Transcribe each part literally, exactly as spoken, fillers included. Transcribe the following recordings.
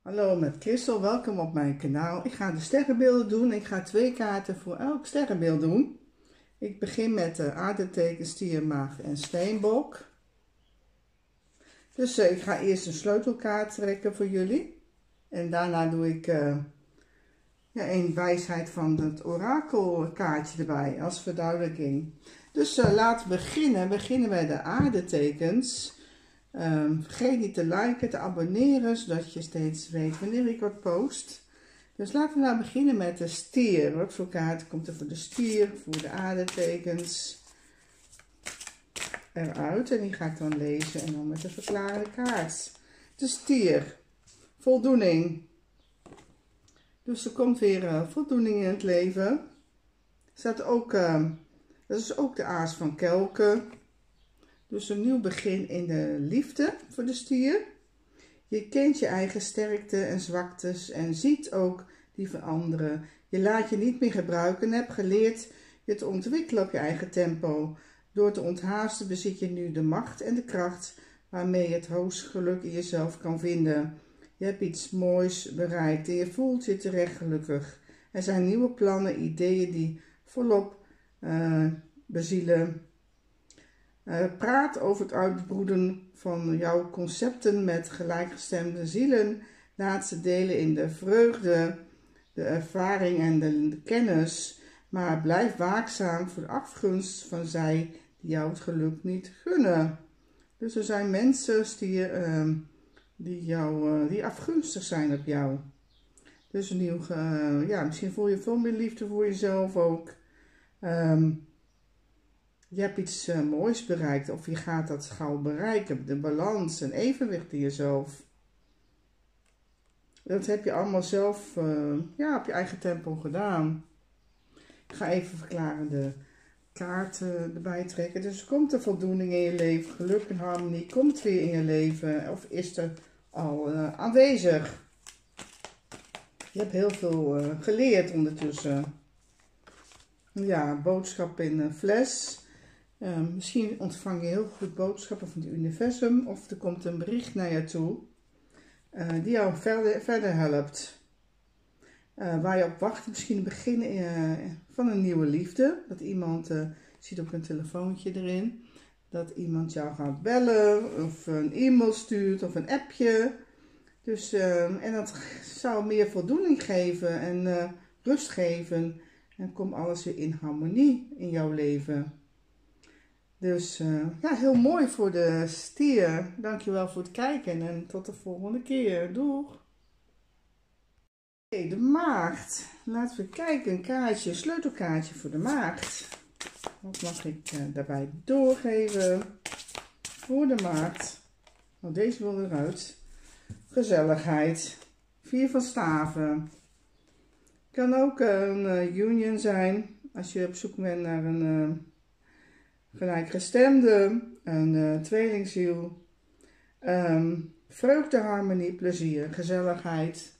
Hallo met Christel, welkom op mijn kanaal. Ik ga de sterrenbeelden doen. Ik ga twee kaarten voor elk sterrenbeeld doen. Ik begin met de aardeteken, stier, maag en steenbok. Dus uh, ik ga eerst een sleutelkaart trekken voor jullie. En daarna doe ik uh, ja, een wijsheid van het orakelkaartje erbij als verduidelijking. Dus uh, laten we beginnen. Beginnen bij de aardetekens. Um, vergeet niet te liken, te abonneren, zodat je steeds weet wanneer ik wat post. Dus laten we nou beginnen met de stier. Wat voor kaart komt er voor de stier, voor de aardetekens eruit? En die ga ik dan lezen en dan met de verklarende kaart. De stier, voldoening. Dus er komt weer uh, voldoening in het leven. Er staat ook, uh, dat is ook de aas van kelken. Dus een nieuw begin in de liefde voor de stier. Je kent je eigen sterkte en zwaktes en ziet ook die van anderen. Je laat je niet meer gebruiken en hebt geleerd je te ontwikkelen op je eigen tempo. Door te onthaasten bezit je nu de macht en de kracht waarmee je het hoogste geluk in jezelf kan vinden. Je hebt iets moois bereikt en je voelt je terecht gelukkig. Er zijn nieuwe plannen, ideeën die volop uh, bezielen. Uh, praat over het uitbroeden van jouw concepten met gelijkgestemde zielen. Laat ze delen in de vreugde, de ervaring en de, de kennis. Maar blijf waakzaam voor de afgunst van zij die jou het geluk niet gunnen. Dus er zijn mensen die, uh, die, jou, uh, die afgunstig zijn op jou. Dus een nieuw, uh, ja, misschien voel je veel meer liefde voor jezelf ook. Um, Je hebt iets uh, moois bereikt of je gaat dat gauw bereiken. De balans en evenwicht in jezelf. Dat heb je allemaal zelf uh, ja, op je eigen tempo gedaan. Ik ga even verklaren de kaart uh, erbij trekken. Dus komt er voldoening in je leven, geluk en harmonie, komt weer in je leven of is er al uh, aanwezig. Je hebt heel veel uh, geleerd ondertussen. Ja, boodschap in een fles. Uh, misschien ontvang je heel goed boodschappen van het universum of er komt een bericht naar je toe uh, die jou verder, verder helpt. Uh, waar je op wacht, misschien het begin uh, van een nieuwe liefde. Dat iemand, uh, ziet ook een telefoontje erin, dat iemand jou gaat bellen of een e-mail stuurt of een appje. Dus, uh, en dat zou meer voldoening geven en uh, rust geven en komt alles weer in harmonie in jouw leven. Dus uh, ja, heel mooi voor de stier. Dankjewel voor het kijken en tot de volgende keer. Doeg! Oké, okay, de maagd. Laten we kijken, een kaartje, een sleutelkaartje voor de maagd. Wat mag ik uh, daarbij doorgeven? Voor de maagd. Nou, deze wil eruit. Gezelligheid. Vier van staven. Kan ook een uh, union zijn. Als je op zoek bent naar een... Uh, gelijkgestemde, een uh, tweelingziel, um, vreugde, harmonie, plezier, gezelligheid.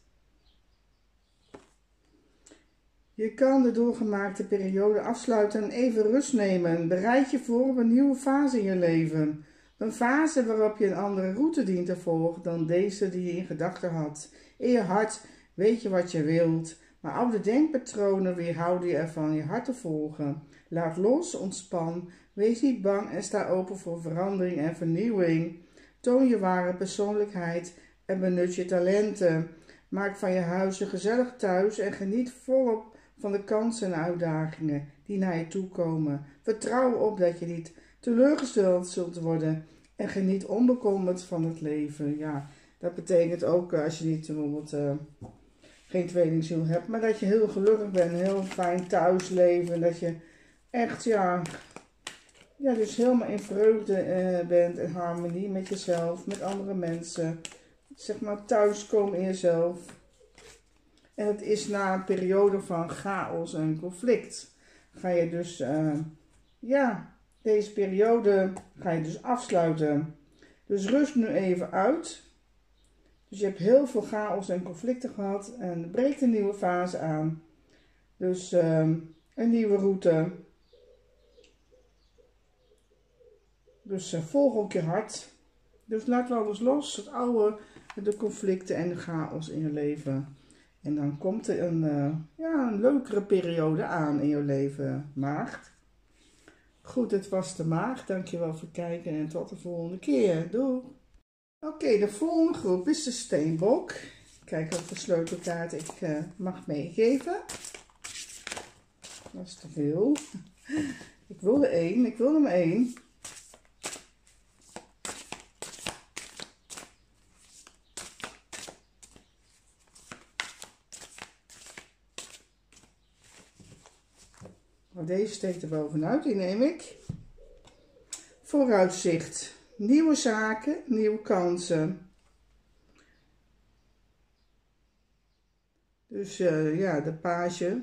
Je kan de doorgemaakte periode afsluiten en even rust nemen. Bereid je voor op een nieuwe fase in je leven. Een fase waarop je een andere route dient te volgen dan deze die je in gedachten had. In je hart weet je wat je wilt, maar oude denkpatronen weerhouden je ervan je hart te volgen. Laat los, ontspan, wees niet bang en sta open voor verandering en vernieuwing. Toon je ware persoonlijkheid en benut je talenten. Maak van je huis een gezellig thuis en geniet volop van de kansen en uitdagingen die naar je toe komen. Vertrouw op dat je niet teleurgesteld zult worden en geniet onbekommerd van het leven. Ja, dat betekent ook als je niet bijvoorbeeld uh, geen tweelingziel hebt, maar dat je heel gelukkig bent, heel fijn thuis leven, dat je echt, ja, ja dus helemaal in vreugde uh, bent en harmonie met jezelf, met andere mensen. Zeg maar thuiskomen in jezelf. En het is na een periode van chaos en conflict. Ga je dus, uh, ja, deze periode ga je dus afsluiten. Dus rust nu even uit. Dus je hebt heel veel chaos en conflicten gehad en er breekt een nieuwe fase aan. Dus uh, een nieuwe route. Dus uh, volg ook je hart. Dus laat alles los, het oude, de conflicten en de chaos in je leven. En dan komt er een, uh, ja, een leukere periode aan in je leven, maagd. Goed, het was de maagd. Dankjewel voor het kijken en tot de volgende keer. Doei! Oké, okay, de volgende groep is de steenbok. Kijk of de sleutelkaart ik uh, mag meegeven. Dat is te veel. Ik wil er één, ik wil er maar één. Deze steekt er bovenuit, die neem ik. Vooruitzicht. Nieuwe zaken, nieuwe kansen. Dus uh, ja, de page.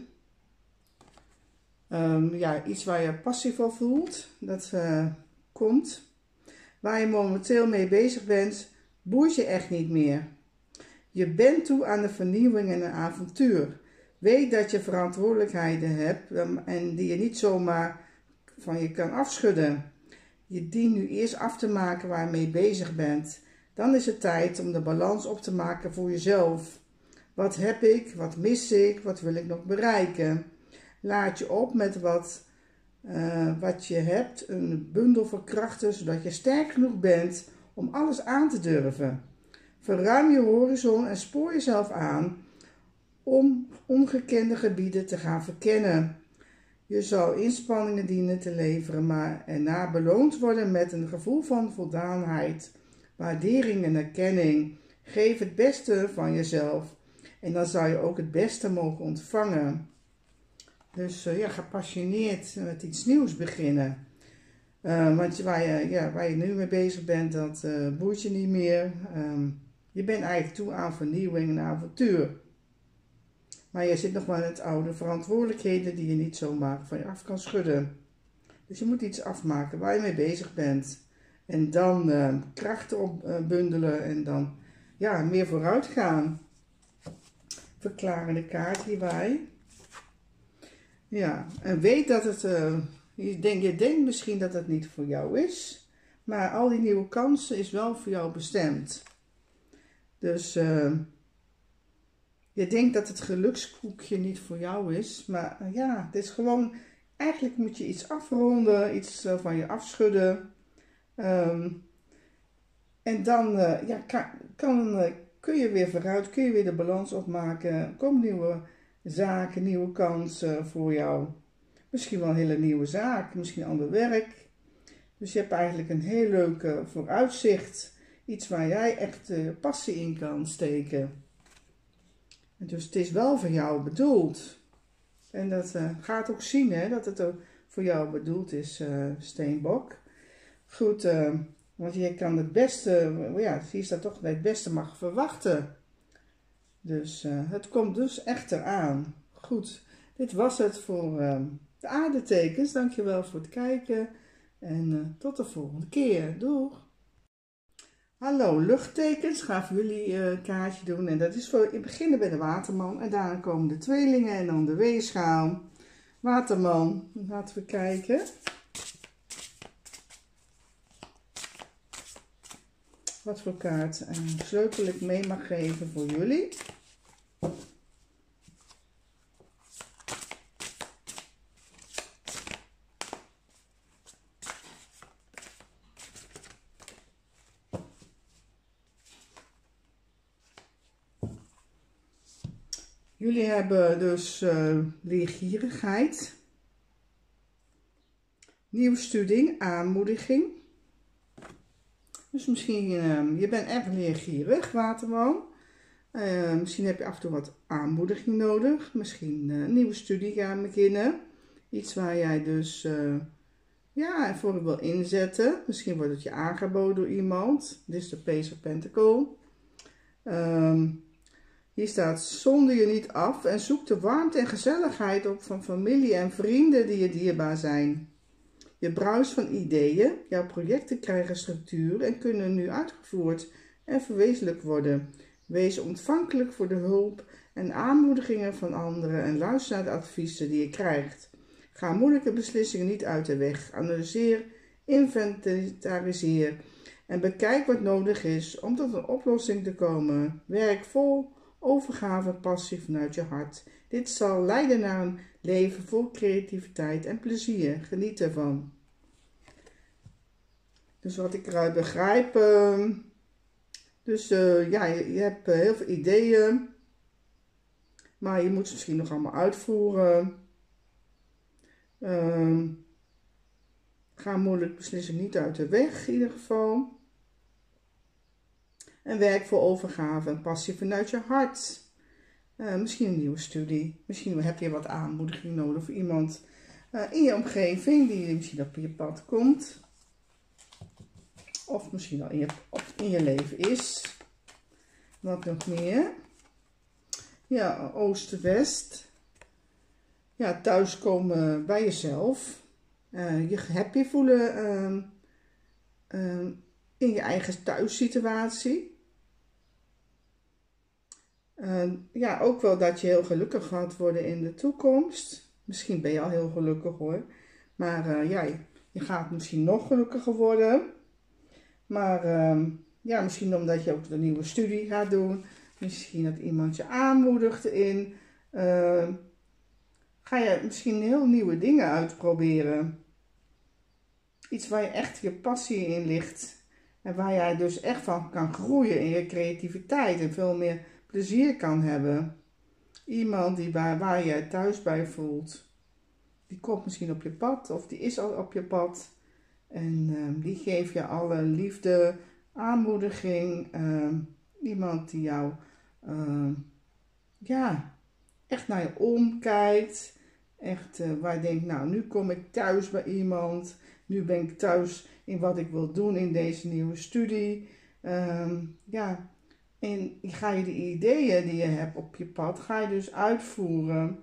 Um, ja, iets waar je passie voor voelt. Dat uh, komt. Waar je momenteel mee bezig bent, boeit je echt niet meer. Je bent toe aan de vernieuwing en een avontuur. Weet dat je verantwoordelijkheden hebt en die je niet zomaar van je kan afschudden. Je dient nu eerst af te maken waar je mee bezig bent. Dan is het tijd om de balans op te maken voor jezelf. Wat heb ik? Wat mis ik? Wat wil ik nog bereiken? Laat je op met wat, uh, wat je hebt, een bundel van krachten, zodat je sterk genoeg bent om alles aan te durven. Verruim je horizon en spoor jezelf aan om ongekende gebieden te gaan verkennen. Je zal inspanningen dienen te leveren, maar erna beloond worden met een gevoel van voldaanheid, waardering en erkenning. Geef het beste van jezelf en dan zal je ook het beste mogen ontvangen. Dus uh, ja, gepassioneerd met iets nieuws beginnen. Uh, want waar je, ja, waar je nu mee bezig bent, dat uh, boeit je niet meer. Um, je bent eigenlijk toe aan vernieuwing en avontuur. Maar je zit nog wel in het oude, verantwoordelijkheden die je niet zomaar van je af kan schudden. Dus je moet iets afmaken waar je mee bezig bent. En dan uh, krachten opbundelen uh, en dan ja, meer vooruit gaan. Verklarende kaart hierbij. Ja, en weet dat het, uh, je, denk, je denkt misschien dat het niet voor jou is. Maar al die nieuwe kansen is wel voor jou bestemd. Dus uh, je denkt dat het gelukskoekje niet voor jou is. Maar uh, ja, het is gewoon, eigenlijk moet je iets afronden, iets uh, van je afschudden. Um, en dan uh, ja, kan, kan, uh, kun je weer vooruit, kun je weer de balans opmaken. Komen nieuwe zaken, nieuwe kansen voor jou. Misschien wel een hele nieuwe zaak, misschien ander werk. Dus je hebt eigenlijk een heel leuk uh, vooruitzicht. Iets waar jij echt uh, passie in kan steken. En dus het is wel voor jou bedoeld. En dat uh, gaat ook zien, hè, dat het ook voor jou bedoeld is, uh, Steenbok. Goed, uh, want je kan het beste, ja, hier staat toch dat je het beste mag verwachten. Dus uh, het komt dus echt eraan. Goed, dit was het voor uh, de aardetekens. Dankjewel voor het kijken. En uh, tot de volgende keer. Doeg! Hallo, luchttekens. Ga voor jullie uh, een kaartje doen. En dat is voor in beginnen bij de waterman. En daarna komen de tweelingen en dan de weegschaal. Waterman, laten we kijken. Wat voor kaart en sleutel ik mee mag geven voor jullie. Jullie hebben dus uh, leergierigheid, nieuwe studie, aanmoediging. Dus misschien, uh, je bent erg leergierig, waterman. Uh, misschien heb je af en toe wat aanmoediging nodig. Misschien uh, een nieuwe studie gaan beginnen. Iets waar jij dus uh, ja, voor wil inzetten. Misschien wordt het je aangeboden door iemand. Dit is de Page of Pentacles. Um, hier staat, zonder je niet af en zoek de warmte en gezelligheid op van familie en vrienden die je dierbaar zijn. Je bruist van ideeën, jouw projecten krijgen structuur en kunnen nu uitgevoerd en verwezenlijkt worden. Wees ontvankelijk voor de hulp en aanmoedigingen van anderen en luister naar de adviezen die je krijgt. Ga moeilijke beslissingen niet uit de weg. Analyseer, inventariseer En bekijk wat nodig is om tot een oplossing te komen. Werk vol overgave en passie vanuit je hart. Dit zal leiden naar een leven vol creativiteit en plezier. Geniet ervan. Dus wat ik eruit begrijp. Uh, dus uh, ja, je, je hebt uh, heel veel ideeën. Maar je moet ze misschien nog allemaal uitvoeren. Uh, ga moeilijk beslissen niet uit de weg in ieder geval. En werk voor overgave en passie vanuit je hart. Uh, misschien een nieuwe studie. Misschien heb je wat aanmoediging nodig voor iemand uh, in je omgeving die misschien op je pad komt. Of misschien al in je, in je leven is. Wat nog meer? Ja, oost-west. Ja, thuiskomen bij jezelf. Uh, je happy voelen uh, uh, in je eigen thuissituatie. Uh, ja, ook wel dat je heel gelukkig gaat worden in de toekomst. Misschien ben je al heel gelukkig hoor. Maar uh, ja, je gaat misschien nog gelukkiger worden. Maar uh, ja, misschien omdat je ook een nieuwe studie gaat doen. Misschien dat iemand je aanmoedigt erin. Uh, ga je misschien heel nieuwe dingen uitproberen. Iets waar je echt je passie in ligt. En waar jij dus echt van kan groeien in je creativiteit. En veel meer plezier kan hebben. Iemand die waar, waar je thuis bij voelt. Die komt misschien op je pad. Of die is al op je pad. En uh, die geeft je alle liefde, aanmoediging. Uh, iemand die jou uh, ja, echt naar je omkijkt. Echt uh, waar je denkt, nou nu kom ik thuis bij iemand. Nu ben ik thuis in wat ik wil doen in deze nieuwe studie. Uh, ja, en ga je de ideeën die je hebt op je pad, ga je dus uitvoeren.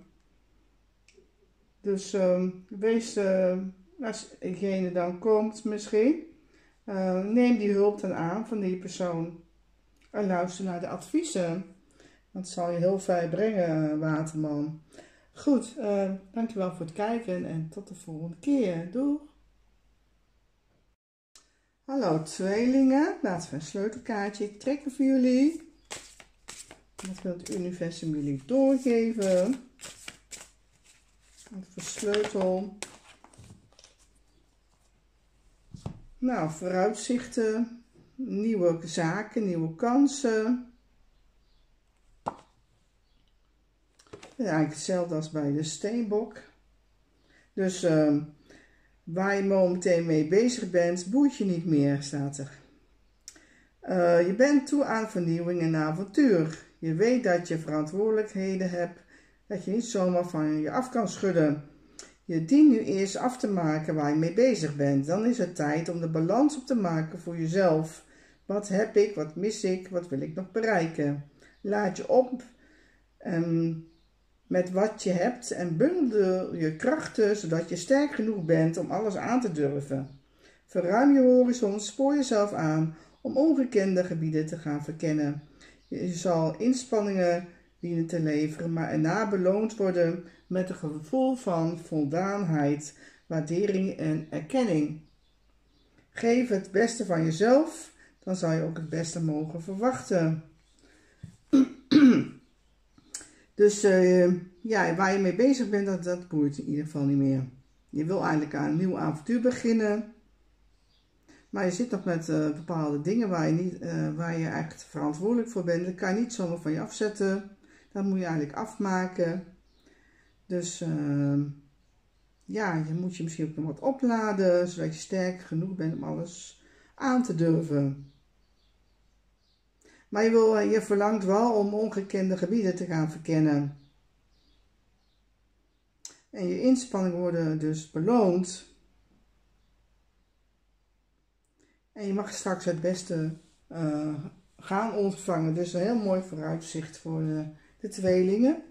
Dus uh, wees, uh, als diegene dan komt misschien, uh, neem die hulp dan aan van die persoon. En luister naar de adviezen. Dat zal je heel ver brengen, waterman. Goed, uh, dankjewel voor het kijken en tot de volgende keer. Doeg! Hallo tweelingen, laten we een sleutelkaartje trekken voor jullie. Wat wil het universum jullie doorgeven? Wat voor sleutel? Nou, vooruitzichten, nieuwe zaken, nieuwe kansen. Ja, eigenlijk hetzelfde als bij de steenbok. Dus uh, waar je momenteel mee bezig bent, boeit je niet meer, staat er. Uh, je bent toe aan vernieuwing en avontuur. Je weet dat je verantwoordelijkheden hebt, dat je niet zomaar van je af kan schudden. Je dient nu eerst af te maken waar je mee bezig bent. Dan is het tijd om de balans op te maken voor jezelf. Wat heb ik, wat mis ik, wat wil ik nog bereiken? Laat je op um, met wat je hebt en bundel je krachten zodat je sterk genoeg bent om alles aan te durven. Verruim je horizon, spoor jezelf aan om ongekende gebieden te gaan verkennen. Je zal inspanningen dienen te leveren, maar erna beloond worden met een gevoel van voldaanheid, waardering en erkenning. Geef het beste van jezelf, dan zal je ook het beste mogen verwachten. Dus uh, ja, waar je mee bezig bent, dat, dat boeit in ieder geval niet meer. Je wil eigenlijk aan een nieuw avontuur beginnen. Maar je zit nog met uh, bepaalde dingen waar je, niet, uh, waar je eigenlijk verantwoordelijk voor bent. Dat kan je niet zomaar van je afzetten. Dat moet je eigenlijk afmaken. Dus uh, ja, je moet je misschien ook nog wat opladen. Zodat je sterk genoeg bent om alles aan te durven. Maar je, wil, je verlangt wel om ongekende gebieden te gaan verkennen. En je inspanningen worden dus beloond. En je mag straks het beste uh, gaan ontvangen. Dus een heel mooi vooruitzicht voor de, de tweelingen.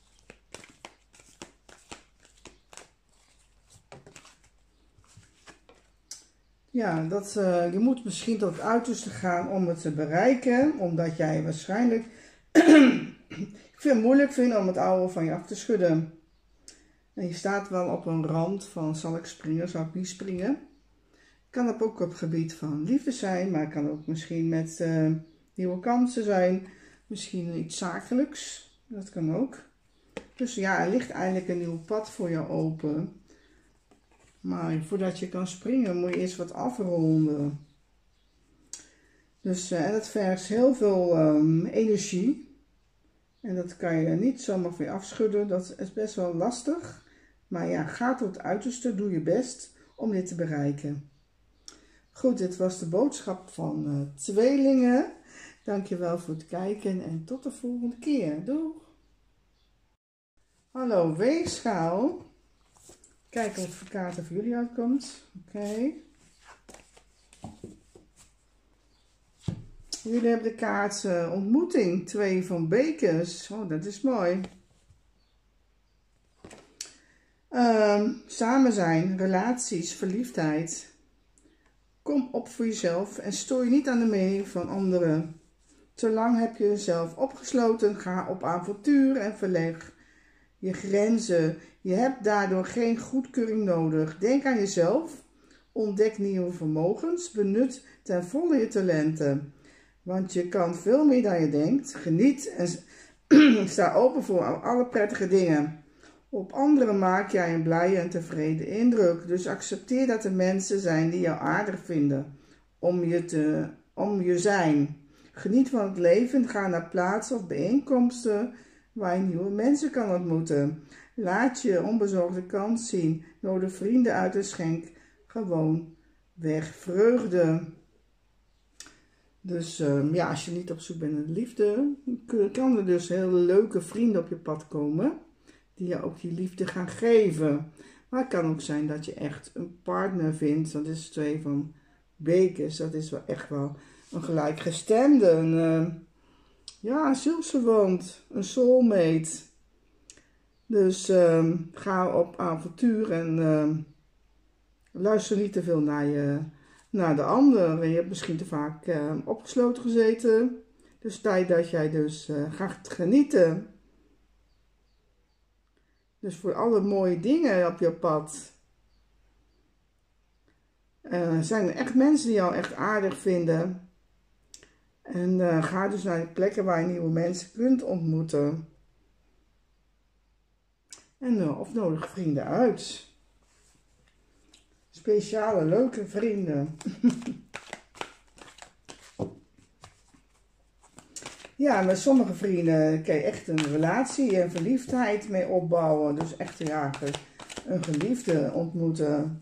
Ja, dat, uh, je moet misschien tot het uiterste gaan om het te bereiken. Omdat jij waarschijnlijk veel moeilijk vindt om het oude van je af te schudden. En je staat wel op een rand van zal ik springen, zal ik niet springen. Kan ook op het gebied van liefde zijn, maar kan ook misschien met uh, nieuwe kansen zijn. Misschien iets zakelijks, dat kan ook. Dus ja, er ligt eigenlijk een nieuw pad voor jou open. Maar voordat je kan springen moet je eerst wat afronden. Dus uh, en dat vergt heel veel um, energie. En dat kan je niet zomaar van je afschudden. Dat is best wel lastig. Maar ja, ga tot het uiterste. Doe je best om dit te bereiken. Goed, dit was de boodschap van uh, tweelingen. Dankjewel voor het kijken en tot de volgende keer. Doeg! Hallo weegschaal. Kijken of de kaart er voor jullie uitkomt. Oké. Okay. Jullie hebben de kaart uh, ontmoeting. Twee van bekers. Oh, dat is mooi. Um, samen zijn, relaties, verliefdheid. Kom op voor jezelf en stoor je niet aan de mening van anderen. Te lang heb je jezelf opgesloten. Ga op avontuur en verleg je grenzen. Je hebt daardoor geen goedkeuring nodig. Denk aan jezelf. Ontdek nieuwe vermogens. Benut ten volle je talenten. Want je kan veel meer dan je denkt. Geniet en sta open voor alle prettige dingen. Op anderen maak jij een blije en tevreden indruk. Dus accepteer dat er mensen zijn die jou aardig vinden. Om je, te, om je zijn. Geniet van het leven. Ga naar plaatsen of bijeenkomsten waar je nieuwe mensen kan ontmoeten. Laat je onbezorgde kant zien. Nodig vrienden uit en schenk gewoon weg vreugde. Dus uh, ja, als je niet op zoek bent naar de liefde, kan er dus hele leuke vrienden op je pad komen. Die je ook die liefde gaan geven. Maar het kan ook zijn dat je echt een partner vindt. Dat is twee van bekers. Dat is wel echt wel een gelijkgestemde. Een, uh, ja, een zielsverwant. Een soulmate. Dus uh, ga op avontuur en uh, luister niet te veel naar, je, naar de ander. Je hebt misschien te vaak uh, opgesloten gezeten. Dus tijd dat jij dus uh, gaat genieten. Dus voor alle mooie dingen op je pad. Uh, zijn er echt mensen die jou echt aardig vinden. En uh, ga dus naar de plekken waar je nieuwe mensen kunt ontmoeten. En uh, of nodig vrienden uit. Speciale, leuke vrienden. Ja, met sommige vrienden kan je echt een relatie en verliefdheid mee opbouwen. Dus echt ja, een geliefde ontmoeten.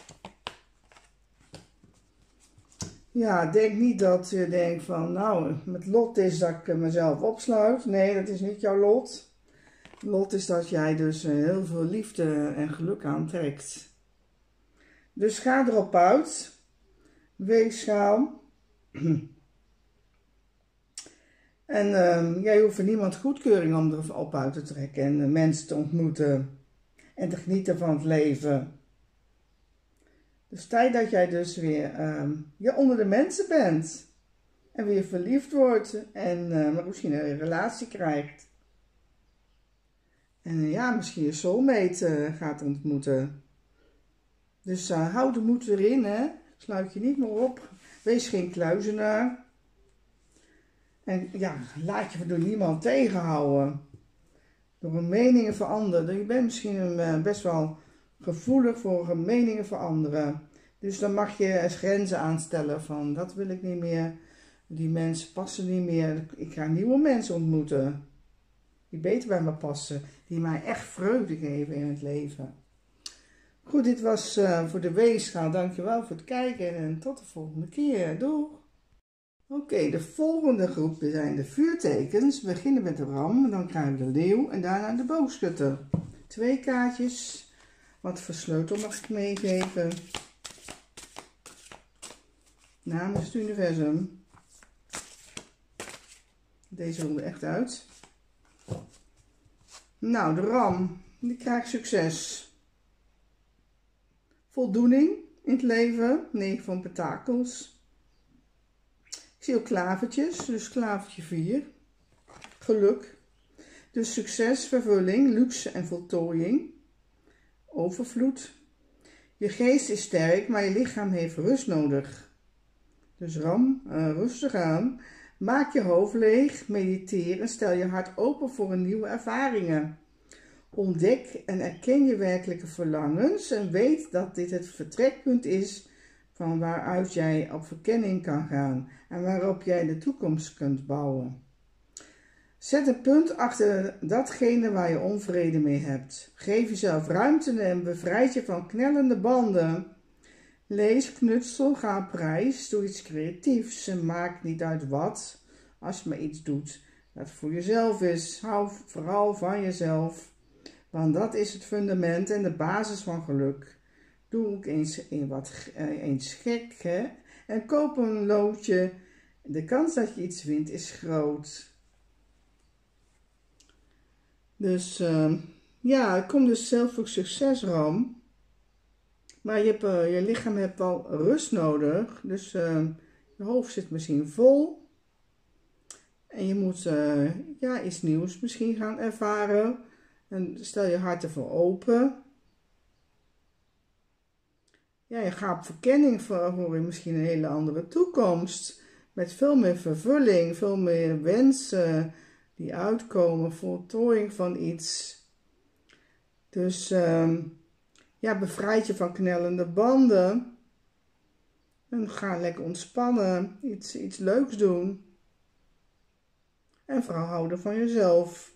Ja, denk niet dat je denkt van, nou, met lot is dat ik mezelf opsluit. Nee, dat is niet jouw lot. Lot is dat jij dus heel veel liefde en geluk aantrekt. Dus ga erop uit. Weegschaal. En uh, jij hoeft er niemand goedkeuring om erop uit te trekken en uh, mensen te ontmoeten en te genieten van het leven. Dus tijd dat jij dus weer uh, ja, onder de mensen bent en weer verliefd wordt en uh, maar misschien een relatie krijgt. En uh, ja, misschien je soulmate uh, gaat ontmoeten. Dus uh, hou de moed erin, hè. Sluit je niet meer op. Wees geen kluizenaar. En ja, laat je door niemand tegenhouden. Door een meningen van anderen. Je bent misschien een, best wel gevoelig voor meningen van anderen. Dus dan mag je eens grenzen aanstellen van dat wil ik niet meer. Die mensen passen niet meer. Ik ga nieuwe mensen ontmoeten. Die beter bij me passen. Die mij echt vreugde geven in het leven. Goed, dit was uh, voor de weegschaal. Dankjewel voor het kijken en tot de volgende keer. Doeg! Oké, okay, de volgende groep zijn de vuurtekens. We beginnen met de ram, dan krijgen we de leeuw en daarna de boogschutter. Twee kaartjes. Wat voor sleutel mag ik meegeven? Namens het universum. Deze rolde echt uit. Nou, de ram. Die krijgt succes. Voldoening in het leven. negen van pentakels. Ik zie ook klavertjes, dus klavertje vier. Geluk. Dus succes, vervulling, luxe en voltooiing. Overvloed. Je geest is sterk, maar je lichaam heeft rust nodig. Dus ram uh, rustig aan. Maak je hoofd leeg, mediteer en stel je hart open voor een nieuwe ervaringen. Ontdek en erken je werkelijke verlangens en weet dat dit het vertrekpunt is van waaruit jij op verkenning kan gaan en waarop jij de toekomst kunt bouwen. Zet een punt achter datgene waar je onvrede mee hebt. Geef jezelf ruimte en bevrijd je van knellende banden. Lees, knutsel, ga op reis, doe iets creatiefs en maak niet uit wat, als je maar iets doet dat voor jezelf is. Hou vooral van jezelf, want dat is het fundament en de basis van geluk. Doe ook eens, een wat, eens gek, hè? En koop een loodje. De kans dat je iets wint is groot. Dus uh, ja, het komt dus zelf ook succes, Ram. Maar je, hebt, uh, je lichaam heeft wel rust nodig. Dus uh, je hoofd zit misschien vol. En je moet uh, ja, iets nieuws misschien gaan ervaren. En stel je hart ervoor open. Ja, je gaat op verkenning voor je misschien een hele andere toekomst. Met veel meer vervulling, veel meer wensen die uitkomen, voltooiing van iets. Dus uh, ja, bevrijd je van knellende banden. En ga lekker ontspannen, iets, iets leuks doen. En vooral houden van jezelf.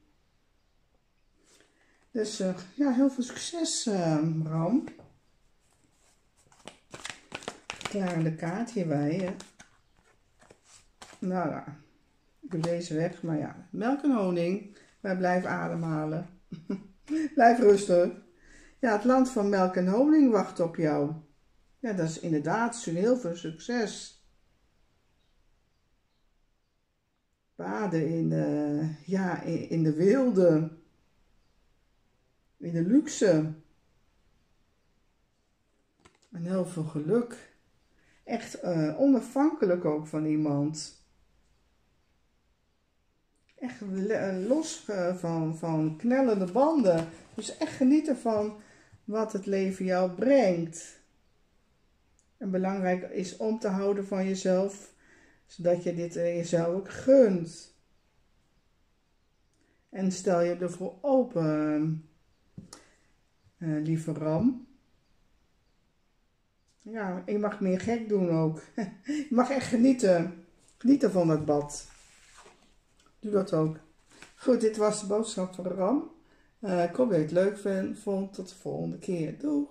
Dus uh, ja, heel veel succes, uh, Ram. Klarende kaart hierbij. Hè? Nou ja, ik doe deze weg, maar ja, melk en honing. Wij blijven ademhalen. Blijf rustig. Ja, het land van melk en honing wacht op jou. Ja, dat is inderdaad heel veel succes. Baden in de, ja, in, in de wilde. In de luxe. En heel veel geluk. Echt uh, onafhankelijk ook van iemand. Echt los uh, van, van knellende banden. Dus echt genieten van wat het leven jou brengt. En belangrijk is om te houden van jezelf. Zodat je dit uh, jezelf ook gunt. En stel je ervoor open, uh, lieve Ram. Ja, je mag meer gek doen ook. Je mag echt genieten. Genieten van het bad. Doe dat ook. Goed, dit was de boodschap van Ram. Uh, ik hoop dat je het leuk vind, vond. Tot de volgende keer. Doeg!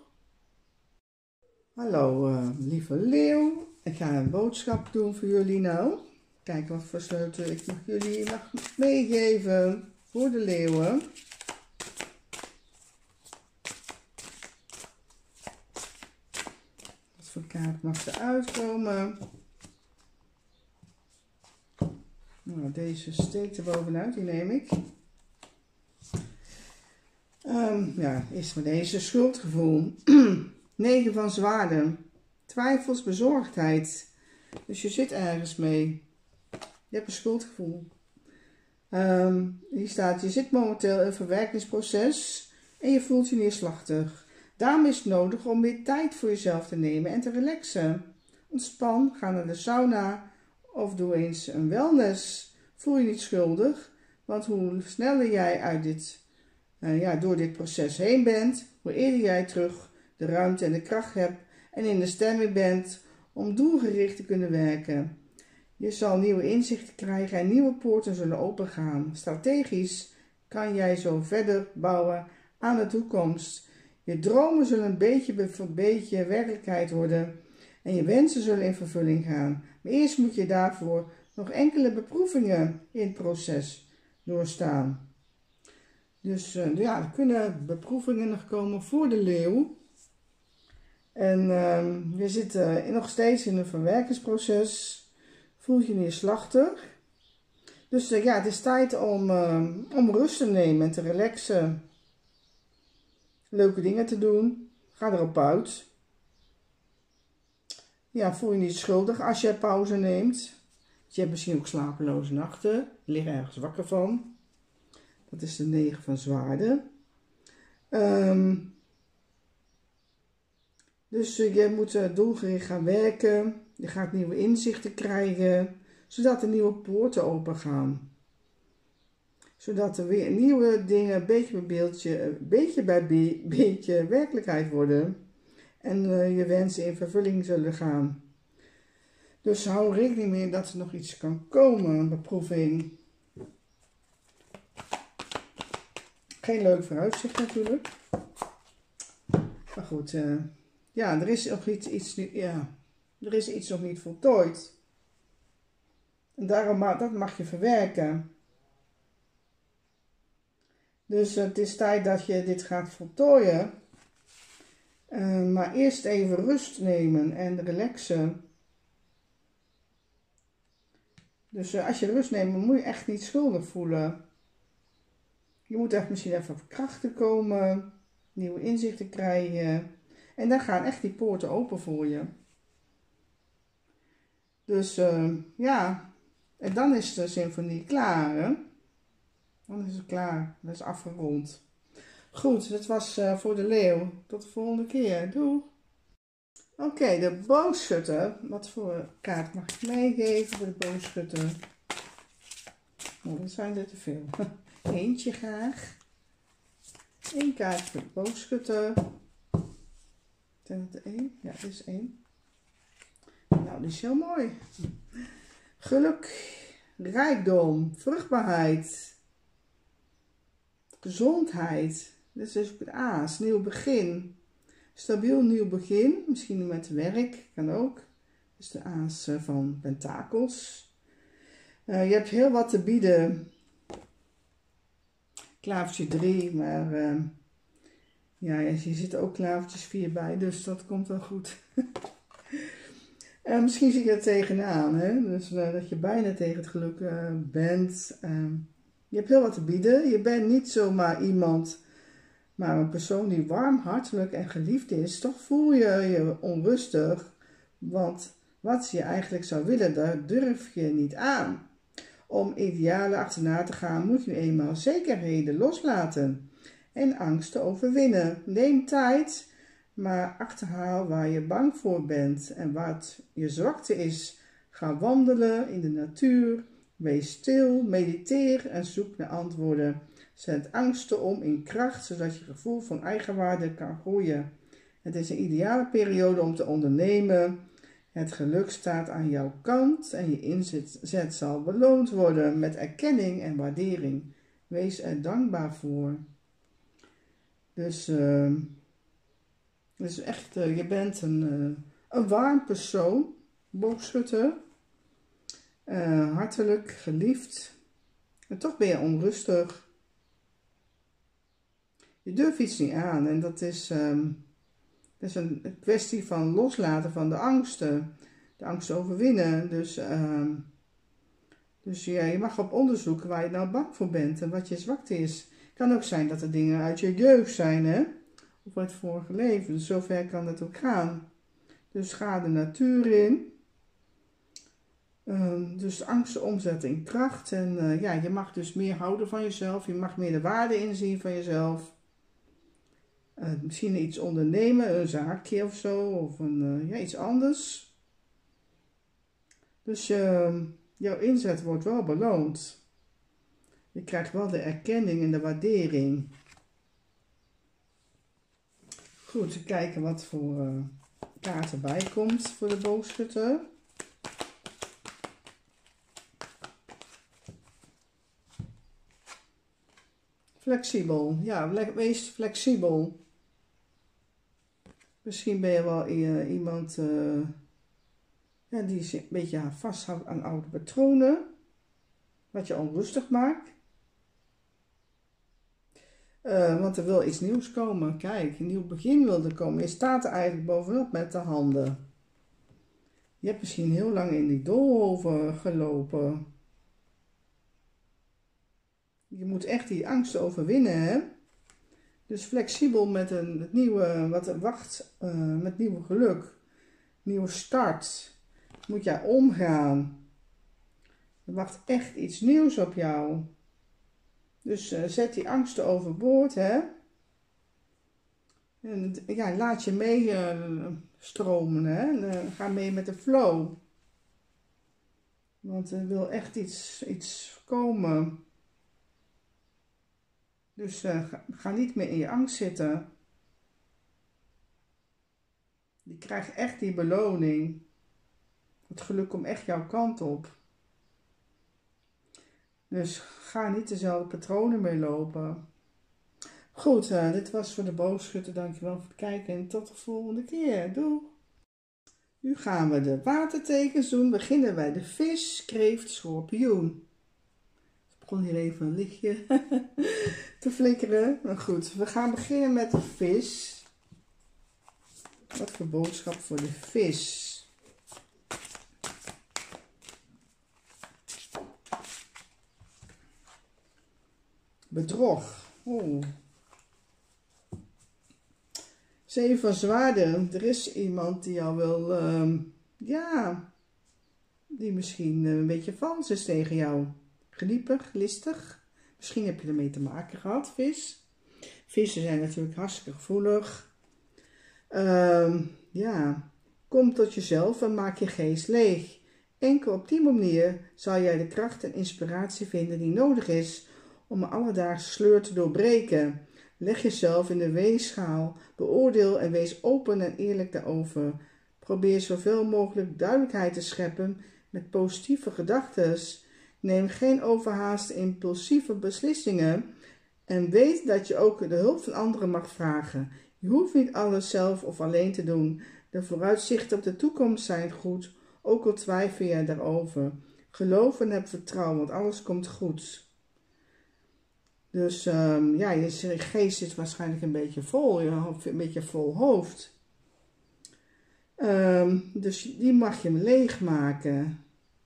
Hallo, uh, lieve leeuw. Ik ga een boodschap doen voor jullie nou. Kijk wat voor sleutel ik mag jullie mag meegeven voor de leeuwen. Wat voor kaart mag er uitkomen? Nou, deze steekt er bovenuit, die neem ik. Um, ja, eerst maar deze schuldgevoel. negen van zwaarden. Twijfels, bezorgdheid. Dus je zit ergens mee. Je hebt een schuldgevoel. Um, hier staat, je zit momenteel in een verwerkingsproces en je voelt je neerslachtig. Daarom is het nodig om meer tijd voor jezelf te nemen en te relaxen. Ontspan, ga naar de sauna of doe eens een wellness. Voel je niet schuldig, want hoe sneller jij uit dit, uh, ja, door dit proces heen bent, hoe eerder jij terug de ruimte en de kracht hebt en in de stemming bent om doelgericht te kunnen werken. Je zal nieuwe inzichten krijgen en nieuwe poorten zullen opengaan. Strategisch kan jij zo verder bouwen aan de toekomst. Je dromen zullen een beetje voor beetje werkelijkheid worden en je wensen zullen in vervulling gaan. Maar eerst moet je daarvoor nog enkele beproevingen in het proces doorstaan. Dus uh, ja, er kunnen beproevingen nog komen voor de leeuw. En uh, je zit uh, nog steeds in een verwerkingsproces. Voel je neerslachtig. Dus uh, ja, het is tijd om, uh, om rust te nemen en te relaxen. Leuke dingen te doen. Ga erop uit. Ja, voel je niet schuldig als je pauze neemt. Je hebt misschien ook slapeloze nachten. Je ligt ergens wakker van. Dat is de negen van zwaarden. Um, Dus uh, je moet uh, doelgericht gaan werken. Je gaat nieuwe inzichten krijgen, zodat er nieuwe poorten open gaan. Zodat er weer nieuwe dingen, beetje bij beeldje, beetje bij be beetje werkelijkheid worden. En uh, je wensen in vervulling zullen gaan. Dus hou rekening mee dat er nog iets kan komen, een beproeving. Geen leuk vooruitzicht natuurlijk. Maar goed, uh, ja, er is nog iets, iets, ja, er is iets nog niet voltooid. En daarom dat mag je verwerken. Dus uh, het is tijd dat je dit gaat voltooien. Uh, maar eerst even rust nemen en relaxen. Dus uh, als je rust neemt, moet je echt niet schuldig voelen. Je moet echt misschien even op krachten komen, nieuwe inzichten krijgen. En dan gaan echt die poorten open voor je. Dus uh, ja, en dan is de symfonie klaar, hè? Dan is het klaar, dat is afgerond. Goed, dat was uh, voor de leeuw. Tot de volgende keer. Doei! Oké, okay, de boogschutter. Wat voor kaart mag ik meegeven voor de boogschutter? Nou, dat zijn er te veel. Eentje graag. Eén kaart voor de boogschutter. Zijn het er één? Ja, dit is één. Nou, die is heel mooi. Geluk, rijkdom, vruchtbaarheid, gezondheid. Dit is dus ook het aas, nieuw begin. Stabiel nieuw begin, misschien met werk, kan ook. Dat is de aas van pentakels. Uh, je hebt heel wat te bieden. Klavertje drie, maar uh, ja, je zit ook klavertjes vier bij, dus dat komt wel goed. uh, misschien zie je er tegenaan, hè? Dus uh, dat je bijna tegen het geluk uh, bent. Uh, je hebt heel wat te bieden. Je bent niet zomaar iemand, maar een persoon die warm, hartelijk en geliefd is. Toch voel je je onrustig, want wat je eigenlijk zou willen, daar durf je niet aan. Om idealen achterna te gaan moet je nu eenmaal zekerheden loslaten en angsten overwinnen. Neem tijd, maar achterhaal waar je bang voor bent en wat je zwakte is. Ga wandelen in de natuur, wees stil, mediteer en zoek naar antwoorden. Zet angsten om in kracht, zodat je gevoel van eigenwaarde kan groeien. Het is een ideale periode om te ondernemen. Het geluk staat aan jouw kant en je inzet zal beloond worden met erkenning en waardering. Wees er dankbaar voor. Dus, uh, dus echt, uh, je bent een, uh, een warm persoon, boogschutter. Uh, hartelijk, geliefd. En toch ben je onrustig. Je durft iets niet aan en dat is... Um, Dat is een kwestie van loslaten van de angsten. De angsten overwinnen. Dus, uh, dus ja, je mag op onderzoeken waar je nou bang voor bent en wat je zwakte is. Het kan ook zijn dat er dingen uit je jeugd zijn, hè? Of uit het vorige leven. Dus zover kan het ook gaan. Dus ga de natuur in. Uh, dus angsten omzetten in kracht. En uh, ja, je mag dus meer houden van jezelf. Je mag meer de waarde inzien van jezelf. Uh, misschien iets ondernemen, een zaakje of zo, of een, uh, ja, iets anders. Dus uh, jouw inzet wordt wel beloond. Je krijgt wel de erkenning en de waardering. Goed, we kijken wat voor uh, kaart erbij komt voor de boogschutter. Flexibel, ja, wees flexibel. Misschien ben je wel uh, iemand uh, ja, die zich een beetje vasthoudt aan oude patronen. Wat je onrustig maakt. Uh, want er wil iets nieuws komen. Kijk, een nieuw begin wil er komen. Je staat er eigenlijk bovenop met de handen. Je hebt misschien heel lang in die doolhoven gelopen. Je moet echt die angsten overwinnen, hè? Dus flexibel met een het nieuwe, wat er wacht, uh, met nieuw geluk, nieuwe start, moet jij omgaan. Er wacht echt iets nieuws op jou. Dus uh, zet die angsten overboord, hè. En, ja, laat je mee uh, stromen, hè? Uh, ga mee met de flow. Want er wil echt iets, iets komen. Dus uh, ga, ga niet meer in je angst zitten. Je krijgt echt die beloning. Het geluk komt echt jouw kant op. Dus ga niet dezelfde patronen mee lopen. Goed, uh, dit was voor de boogschutter. Dankjewel voor het kijken en tot de volgende keer. Doei! Nu gaan we de watertekens doen. Beginnen bij de vis, kreeft, schorpioen. Ik begon hier even een lichtje te flikkeren. Maar goed, we gaan beginnen met de vis. Wat voor boodschap voor de vis? Bedrog. Oh. Zeven van zwaarden. Er is iemand die al wel, uh, ja, die misschien een beetje vals is tegen jou. Geniepig, listig. Misschien heb je ermee te maken gehad, vis. Vissen zijn natuurlijk hartstikke gevoelig. Uh, ja, kom tot jezelf en maak je geest leeg. Enkel op die manier zal jij de kracht en inspiratie vinden die nodig is om een alledaagse sleur te doorbreken. Leg jezelf in de weegschaal, beoordeel en wees open en eerlijk daarover. Probeer zoveel mogelijk duidelijkheid te scheppen met positieve gedachten. Neem geen overhaaste impulsieve beslissingen en weet dat je ook de hulp van anderen mag vragen. Je hoeft niet alles zelf of alleen te doen. De vooruitzichten op de toekomst zijn goed, ook al twijfel je daarover. Geloof en heb vertrouwen, want alles komt goed. Dus um, ja, je geest zit waarschijnlijk een beetje vol, je hoofd, een beetje vol hoofd. Um, dus die mag je leegmaken.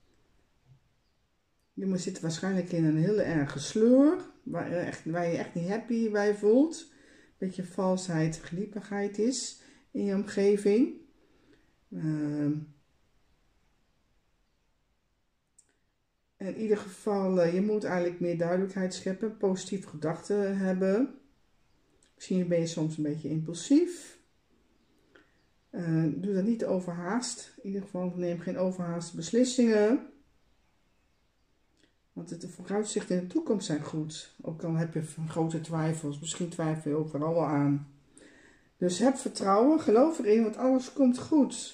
Je zit waarschijnlijk in een hele erge sleur, waar, echt, waar je echt niet happy bij voelt. Een beetje valsheid, geliepigheid is in je omgeving. Um, In ieder geval, je moet eigenlijk meer duidelijkheid scheppen, positieve gedachten hebben. Misschien ben je soms een beetje impulsief. Uh, doe dat niet overhaast. In ieder geval neem geen overhaaste beslissingen. Want de vooruitzichten in de toekomst zijn goed. Ook al heb je grote twijfels. Misschien twijfel je overal aan. Dus heb vertrouwen, geloof erin, want alles komt goed.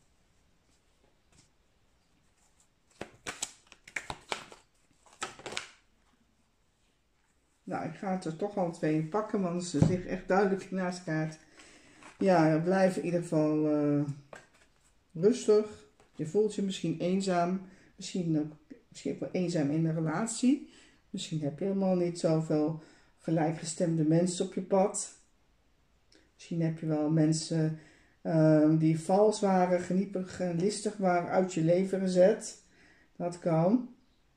Nou, ik ga het er toch al twee in pakken, want ze liggen echt duidelijk naast elkaar. Ja, blijf in ieder geval uh, rustig. Je voelt je misschien eenzaam. Misschien ook, misschien ook wel eenzaam in een relatie. Misschien heb je helemaal niet zoveel gelijkgestemde mensen op je pad. Misschien heb je wel mensen uh, die vals waren, geniepig en listig waren, uit je leven gezet. Dat kan.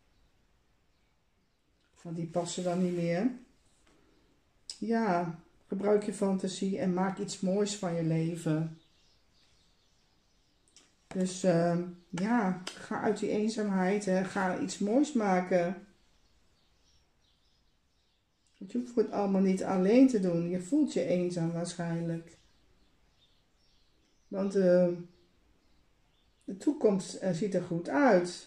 Want die passen dan niet meer. Ja, gebruik je fantasie en maak iets moois van je leven. Dus uh, ja, ga uit die eenzaamheid. Hè. Ga iets moois maken. Want je hoeft het allemaal niet alleen te doen. Je voelt je eenzaam waarschijnlijk. Want uh, de toekomst uh, ziet er goed uit.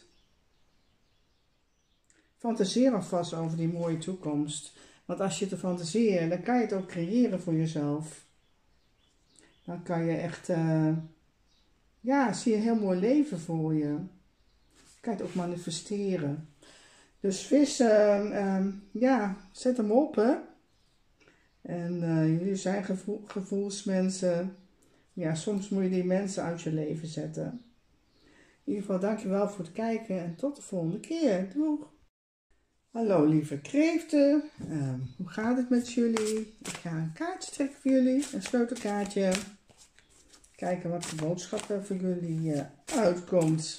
Fantaseer alvast over die mooie toekomst. Want als je te fantaseren, dan kan je het ook creëren voor jezelf. Dan kan je echt, uh, ja, zie je een heel mooi leven voor je. Dan kan je het ook manifesteren. Dus vis, uh, uh, ja, zet hem op, hè. En uh, jullie zijn gevoel, gevoelsmensen. Ja, soms moet je die mensen uit je leven zetten. In ieder geval, dankjewel voor het kijken en tot de volgende keer. Doeg! Hallo lieve kreeften, uh, hoe gaat het met jullie? Ik ga een kaartje trekken voor jullie, een sleutelkaartje. Kijken wat de boodschap er voor jullie uh, uitkomt.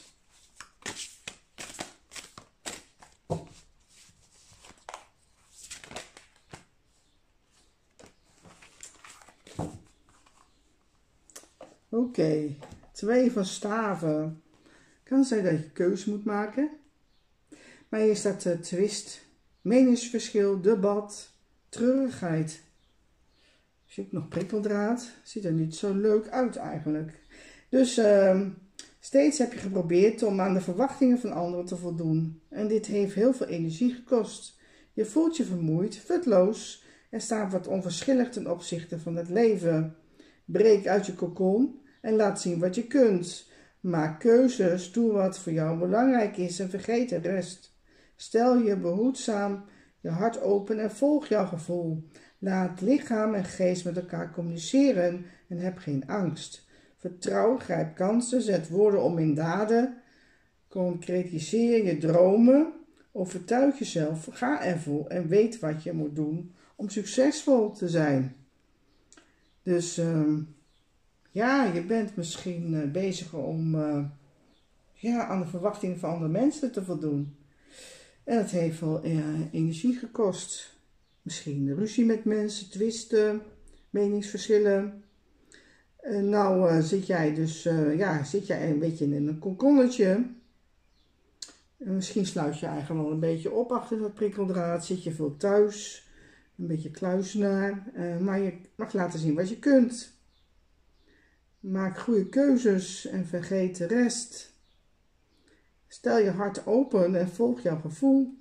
Oké, okay. Twee van staven. Kan zijn dat je keuze moet maken. Maar hier staat uh, twist, meningsverschil, debat, treurigheid. Zie ik nog prikkeldraad. Ziet er niet zo leuk uit eigenlijk. Dus uh, steeds heb je geprobeerd om aan de verwachtingen van anderen te voldoen. En dit heeft heel veel energie gekost. Je voelt je vermoeid, futloos en staat wat onverschillig ten opzichte van het leven. Breek uit je kokon en laat zien wat je kunt. Maak keuzes, doe wat voor jou belangrijk is en vergeet de rest. Stel je behoedzaam je hart open en volg jouw gevoel. Laat lichaam en geest met elkaar communiceren en heb geen angst. Vertrouw, grijp kansen, zet woorden om in daden. Concretiseer je dromen. Overtuig jezelf, ga ervoor en weet wat je moet doen om succesvol te zijn. Dus uh, ja, je bent misschien uh, bezig om uh, ja, aan de verwachtingen van andere mensen te voldoen. En dat heeft wel uh, energie gekost. Misschien ruzie met mensen, twisten, meningsverschillen. Uh, nou uh, zit jij dus uh, ja, zit jij een beetje in een kokonnetje. Misschien sluit je eigenlijk wel een beetje op achter dat prikkeldraad. Zit je veel thuis, een beetje kluizenaar. Uh, maar je mag laten zien wat je kunt. Maak goede keuzes en vergeet de rest. Stel je hart open en volg jouw gevoel.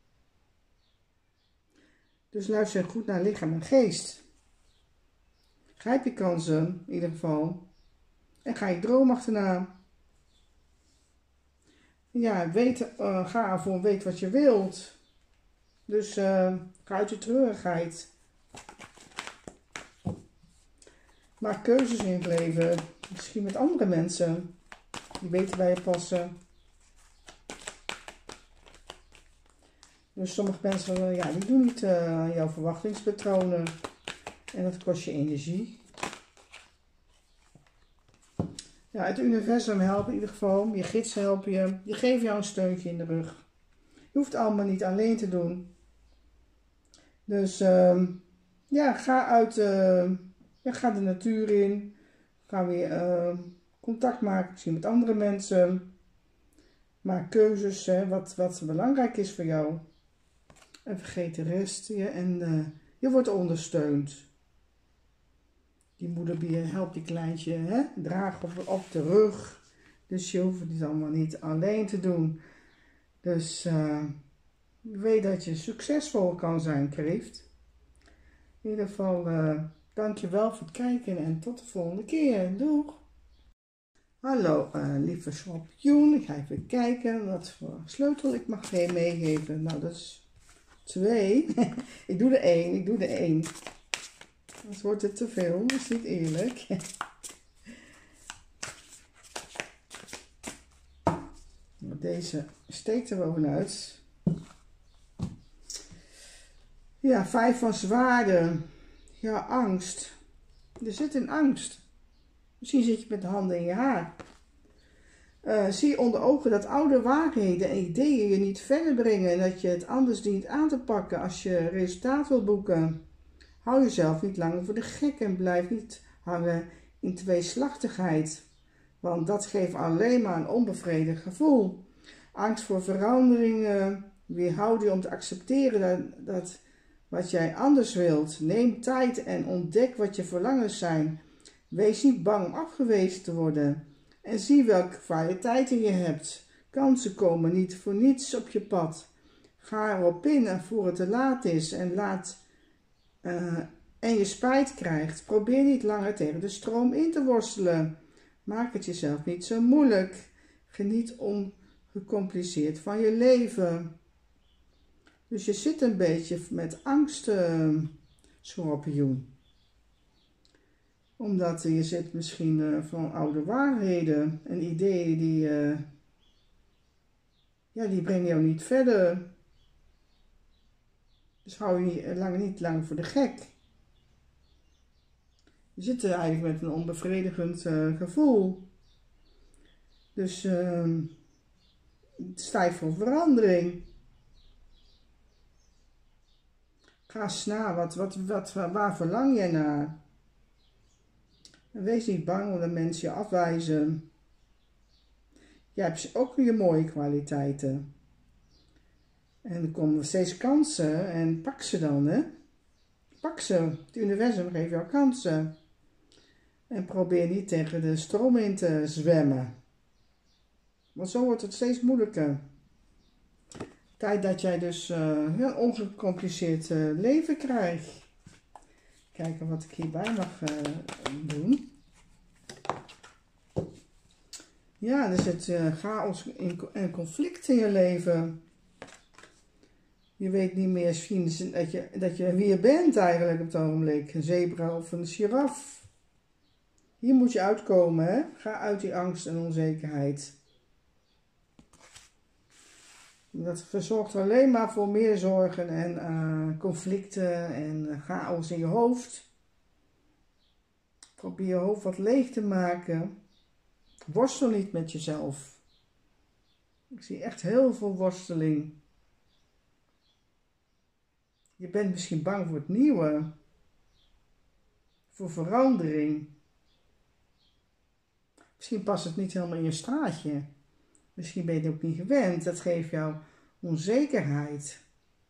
Dus luister goed naar lichaam en geest. Grijp je kansen, in ieder geval. En ga je droom achterna. Ja, weet, uh, ga ervoor, weet wat je wilt. Dus uh, ga uit je treurigheid. Maak keuzes in het leven. Misschien met andere mensen die beter bij je passen. Dus sommige mensen, ja, die doen niet uh, jouw verwachtingspatronen. En dat kost je energie. Ja, het universum helpt in ieder geval. Je gidsen helpen je. Die geven jou een steuntje in de rug. Je hoeft het allemaal niet alleen te doen. Dus uh, ja, ga uit uh, ja, ga de natuur in. Ga weer uh, contact maken misschien met andere mensen. Maak keuzes, hè, wat, wat belangrijk is voor jou. En vergeet de rest. Ja, en uh, je wordt ondersteund. Die moederbier helpt die kleintje, hè, dragen op, op de rug. Dus je hoeft het allemaal niet alleen te doen. Dus uh, weet dat je succesvol kan zijn, kreeft. In ieder geval, uh, dankjewel voor het kijken en tot de volgende keer. Doeg! Hallo, uh, lieve schorpioen. Ik ga even kijken wat voor sleutel ik mag meegeven. Nou, dat is twee. Ik doe er één, ik doe er één. Anders wordt het te veel, dat is niet eerlijk. Deze steekt er bovenuit. Ja, vijf van zwaarden. Ja, angst. Je zit in angst. Misschien zit je met de handen in je haar. Uh, zie onder ogen dat oude waarheden en ideeën je niet verder brengen. En dat je het anders dient aan te pakken als je resultaat wil boeken. Hou jezelf niet langer voor de gek en blijf niet hangen in tweeslachtigheid. Want dat geeft alleen maar een onbevredigd gevoel. Angst voor veranderingen weerhoudt je om te accepteren dat, dat wat jij anders wilt. Neem tijd en ontdek wat je verlangens zijn. Wees niet bang om afgewezen te worden. En zie welke kwaliteiten je hebt. Kansen komen niet voor niets op je pad. Ga erop in en voor het te laat is en, laat, uh, en je spijt krijgt. Probeer niet langer tegen de stroom in te worstelen. Maak het jezelf niet zo moeilijk. Geniet ongecompliceerd van je leven. Dus je zit een beetje met angst, uh, schorpioen. Omdat je zit misschien uh, van oude waarheden en ideeën die, uh, ja, die brengen jou niet verder. Dus hou je niet, lang, niet lang voor de gek. Je zit er eigenlijk met een onbevredigend uh, gevoel. Dus uh, sta je voor verandering. Ga eens na, wat, wat, wat, waar verlang jij naar? En wees niet bang omdat mensen je afwijzen. Je hebt ook je mooie kwaliteiten. En er komen steeds kansen en pak ze dan, hè. pak ze. Het universum geeft jou kansen. En probeer niet tegen de stroom in te zwemmen. Want zo wordt het steeds moeilijker. Tijd dat jij dus uh, een ongecompliceerd uh, leven krijgt. Kijken wat ik hierbij mag uh, doen. Ja, er zit uh, chaos en conflict in je leven. Je weet niet meer misschien dat je, dat je wie je bent eigenlijk op het ogenblik. Een zebra of een giraf. Hier moet je uitkomen, hè? Ga uit die angst en onzekerheid. Dat verzorgt alleen maar voor meer zorgen en uh, conflicten en uh, chaos in je hoofd. Probeer je hoofd wat leeg te maken. Worstel niet met jezelf. Ik zie echt heel veel worsteling. Je bent misschien bang voor het nieuwe. Voor verandering. Misschien past het niet helemaal in je straatje. Misschien ben je het ook niet gewend. Dat geeft jou onzekerheid.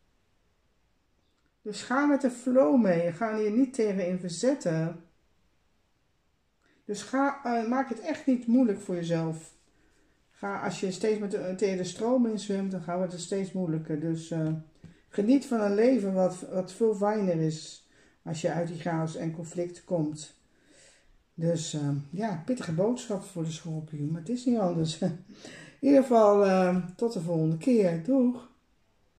Dus ga met de flow mee. Ga hier niet tegen in verzetten. Dus ga, uh, maak het echt niet moeilijk voor jezelf. Ga, als je steeds met de, tegen de stroom in zwemt, dan gaat het steeds moeilijker. Dus uh, geniet van een leven wat, wat veel fijner is als je uit die chaos en conflict komt. Dus uh, ja, pittige boodschap voor de schorpioen, maar het is niet anders. In ieder geval, uh, tot de volgende keer. Doeg!